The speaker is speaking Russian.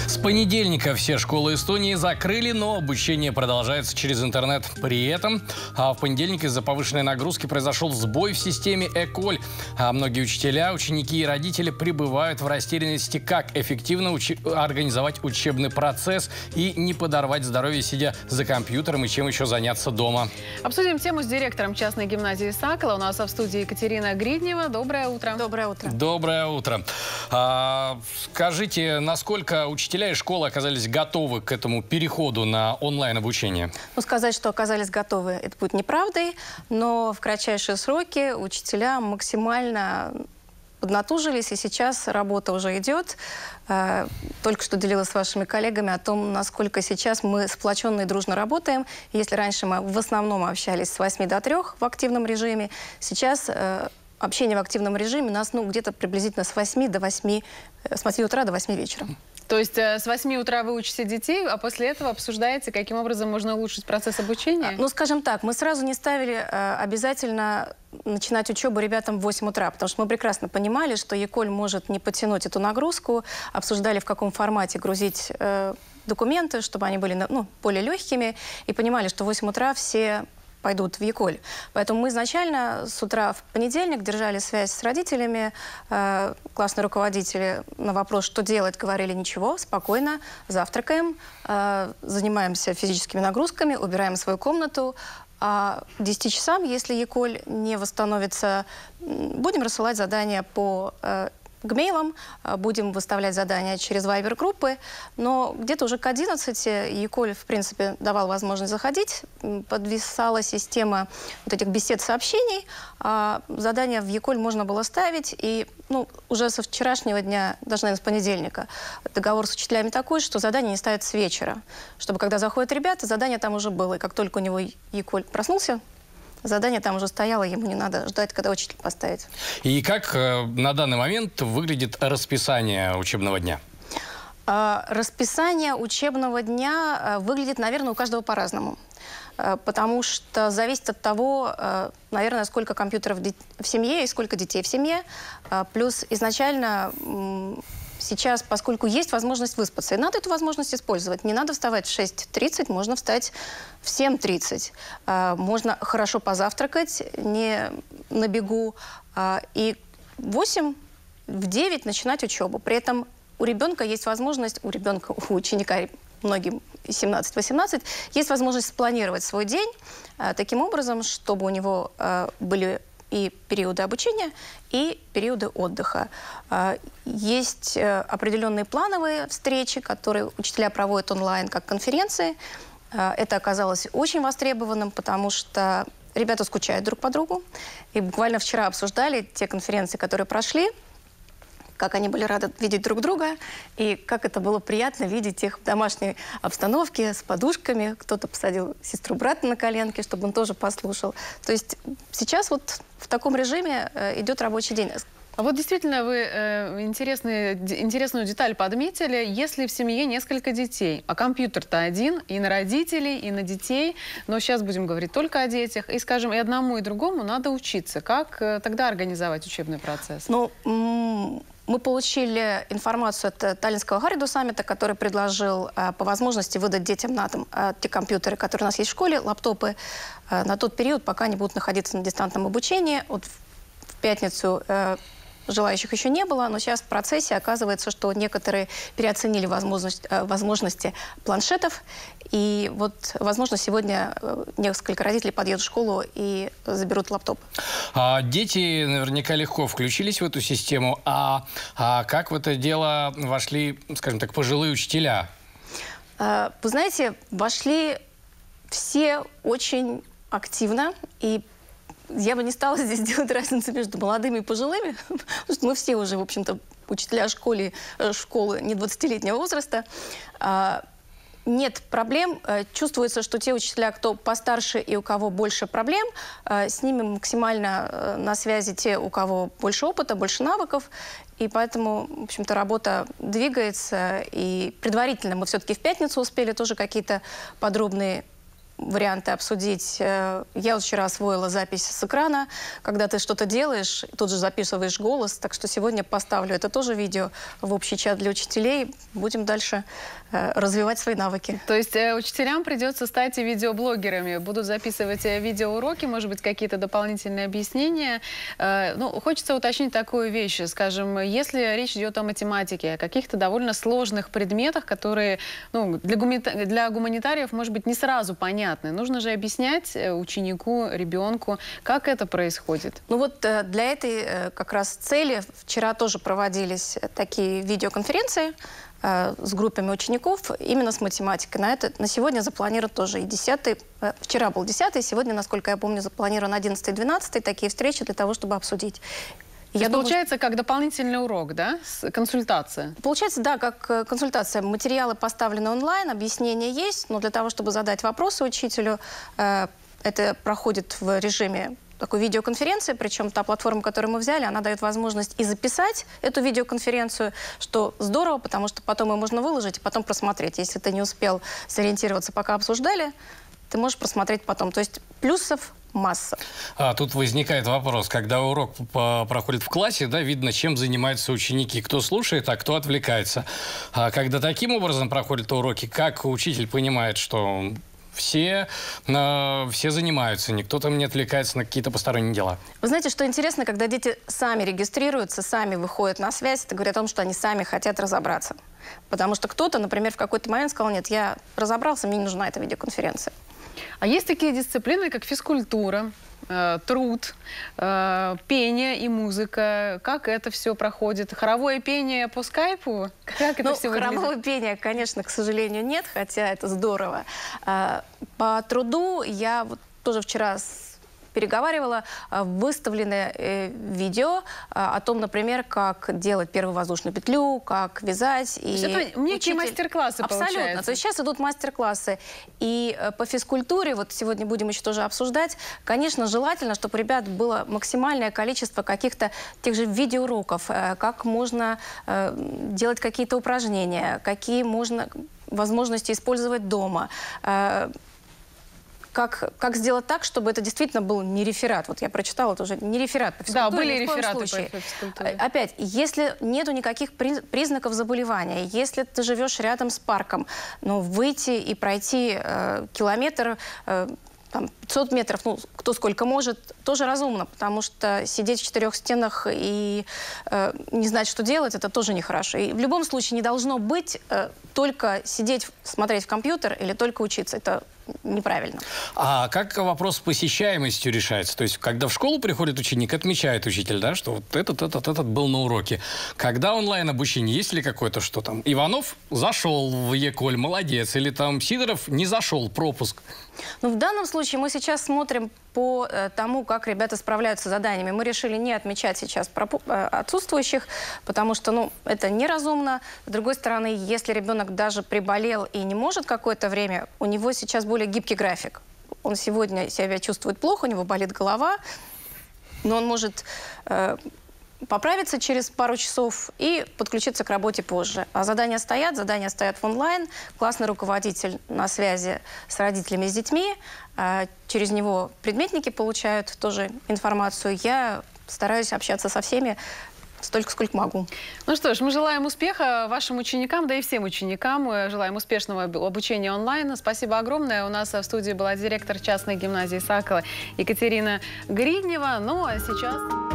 С понедельника все школы Эстонии закрыли, но обучение продолжается через интернет. При этом в понедельник из-за повышенной нагрузки произошел сбой в системе Эколь. Многие учителя, ученики и родители пребывают в растерянности, как эффективно организовать учебный процесс и не подорвать здоровье, сидя за компьютером, и чем еще заняться дома. Обсудим тему с директором частной гимназии «Сакала». У нас в студии Екатерина Гриднева. Доброе утро. Доброе утро. Доброе утро. Скажите, насколько учителя и школы оказались готовы к этому переходу на онлайн-обучение? Ну, сказать, что оказались готовы, это будет неправдой, но в кратчайшие сроки учителя максимально поднатужились, и сейчас работа уже идет. Только что делилась с вашими коллегами о том, насколько сейчас мы сплоченно и дружно работаем. Если раньше мы в основном общались с 8 до 3 в активном режиме, сейчас общение в активном режиме у нас где-то приблизительно с 8 утра до 8 вечера. То есть с 8 утра вы учите детей, а после этого обсуждаете, каким образом можно улучшить процесс обучения? Ну, скажем так, мы сразу не ставили обязательно начинать учебу ребятам в 8 утра, потому что мы прекрасно понимали, что Еколь может не потянуть эту нагрузку, обсуждали, в каком формате грузить документы, чтобы они были более легкими, и понимали, что в 8 утра все пойдут в Еколь. Поэтому мы изначально с утра в понедельник держали связь с родителями. Классные руководители на вопрос, что делать, говорили: ничего, спокойно, завтракаем, занимаемся физическими нагрузками, убираем свою комнату. А к 10 часам, если Еколь не восстановится, будем рассылать задания по гмейлам, будем выставлять задания через вайбер-группы, но где-то уже к 11 Еколь, в принципе, давал возможность заходить, подвисала система вот этих бесед-сообщений, задания в Еколь можно было ставить, и уже со вчерашнего дня, даже, наверное, с понедельника, договор с учителями такой, что задания не ставят с вечера, чтобы, когда заходят ребята, задание там уже было, и как только у него Еколь проснулся, задание там уже стояло, ему не надо ждать, когда учитель поставит. И как на данный момент выглядит расписание учебного дня? Расписание учебного дня выглядит, наверное, у каждого по-разному. Потому что зависит от того, наверное, сколько компьютеров в семье и сколько детей в семье. Плюс изначально сейчас, поскольку есть возможность выспаться, и надо эту возможность использовать. Не надо вставать в 6:30, можно встать в 7:30. Можно хорошо позавтракать, не на бегу. И в 8, в 9 начинать учебу. При этом у ребенка есть возможность, у ученика, многим 17-18, есть возможность спланировать свой день таким образом, чтобы у него были и периоды обучения, и периоды отдыха. Есть определенные плановые встречи, которые учителя проводят онлайн, как конференции. Это оказалось очень востребованным, потому что ребята скучают друг по другу. И буквально вчера обсуждали те конференции, которые прошли, как они были рады видеть друг друга, и как это было приятно видеть их в домашней обстановке, с подушками. Кто-то посадил сестру-брата на коленки, чтобы он тоже послушал. То есть сейчас вот в таком режиме идет рабочий день. А вот действительно вы интересную деталь подметили. Если в семье несколько детей, а компьютер-то один и на родителей, и на детей, но сейчас будем говорить только о детях, и, скажем, и одному, и другому надо учиться. Как тогда организовать учебный процесс? Мы получили информацию от Таллинского Гарриду саммита, который предложил по возможности выдать детям на дом те компьютеры, которые у нас есть в школе, лаптопы, на тот период, пока они будут находиться на дистанционном обучении. Вот в пятницу желающих еще не было, но сейчас в процессе оказывается, что некоторые переоценили возможности планшетов. И вот, возможно, сегодня несколько родителей подъедут в школу и заберут лаптоп. Дети наверняка легко включились в эту систему. А как в это дело вошли, скажем так, пожилые учителя? Вы знаете, вошли все очень активно, и я бы не стала здесь делать разницу между молодыми и пожилыми, потому что мы все уже, в общем-то, учителя школы не 20-летнего возраста. Нет проблем. Чувствуется, что те учителя, кто постарше и у кого больше проблем, с ними максимально на связи те, у кого больше опыта, больше навыков. И поэтому, в общем-то, работа двигается. И предварительно мы все-таки в пятницу успели тоже какие-то подробные варианты обсудить. Я вот вчера освоила запись с экрана, когда ты что-то делаешь, тут же записываешь голос, так что сегодня поставлю это тоже видео в общий чат для учителей. Будем дальше развивать свои навыки. То есть учителям придется стать видеоблогерами, будут записывать видеоуроки, может быть, какие-то дополнительные объяснения. Ну, хочется уточнить такую вещь, скажем, если речь идет о математике, о каких-то довольно сложных предметах, которые, ну, для гуманитариев, может быть, не сразу понятны. Нужно же объяснять ученику, ребенку, как это происходит. Ну вот для этой как раз цели вчера тоже проводились такие видеоконференции с группами учеников именно с математикой. На сегодня запланирован тоже и 10-й, вчера был 10-й, сегодня, насколько я помню, запланирован 11-й, 12-й такие встречи для того, чтобы обсудить. Получается, как дополнительный урок, да? Консультация? Получается, да, как консультация. Материалы поставлены онлайн, объяснения есть, но для того, чтобы задать вопросы учителю, это проходит в режиме такой видеоконференции, причем та платформа, которую мы взяли, она дает возможность и записать эту видеоконференцию, что здорово, потому что потом ее можно выложить и потом просмотреть. Если ты не успел сориентироваться, пока обсуждали, ты можешь просмотреть потом. То есть плюсов масса. Тут возникает вопрос, когда урок проходит в классе, да, видно, чем занимаются ученики, кто слушает, а кто отвлекается. А когда таким образом проходят уроки, как учитель понимает, что все занимаются, никто там не отвлекается на какие-то посторонние дела? Вы знаете, что интересно, когда дети сами регистрируются, сами выходят на связь, это говорит о том, что они сами хотят разобраться. Потому что кто-то, например, в какой-то момент сказал: нет, я разобрался, мне не нужна эта видеоконференция. А есть такие дисциплины, как физкультура, труд, пение и музыка. Как это все проходит? Хоровое пение по скайпу? Как это все выглядит? Хоровое пение, конечно, к сожалению, нет, хотя это здорово. По труду я вот тоже вчера переговаривала, выставлены видео о том, например, как делать первую воздушную петлю, как вязать. То есть это некие мастер-классы, абсолютно. Получается. То есть сейчас идут мастер-классы. И по физкультуре, вот сегодня будем еще тоже обсуждать, конечно, желательно, чтобы у ребят было максимальное количество каких-то тех же видеоуроков, как можно делать какие-то упражнения, какие можно возможности использовать дома. Как сделать так, чтобы это действительно был не реферат. Вот я прочитала тоже не реферат по физкультуре. Да, были рефераты по физкультуре. Опять, если нету никаких признаков заболевания, если ты живешь рядом с парком, ну, выйти и пройти километр, там, 500 метров, ну, кто сколько может, тоже разумно, потому что сидеть в 4 стенах и не знать, что делать, это тоже нехорошо. И в любом случае не должно быть только сидеть, смотреть в компьютер или только учиться. Это неправильно. А как вопрос с посещаемостью решается? То есть, когда в школу приходит ученик, отмечает учитель, да, что вот этот был на уроке. Когда онлайн-обучение, есть ли какое-то, что там Иванов зашел в Еколь, молодец, или там Сидоров не зашел, пропуск? Ну, в данном случае мы сейчас смотрим по тому, как ребята справляются с заданиями. Мы решили не отмечать сейчас отсутствующих, потому что, ну, это неразумно. С другой стороны, если ребенок даже приболел и не может какое-то время, у него сейчас более гибкий график. Он сегодня себя чувствует плохо, у него болит голова, но он может поправиться через пару часов и подключиться к работе позже. А задания стоят в онлайн. Классный руководитель на связи с родителями, с детьми. Через него предметники получают тоже информацию. Я стараюсь общаться со всеми столько, сколько могу. Ну что ж, мы желаем успеха вашим ученикам, да и всем ученикам. Мы желаем успешного обучения онлайн. Спасибо огромное. У нас в студии была директор частной гимназии Сакова Екатерина Гриднева. Ну а сейчас...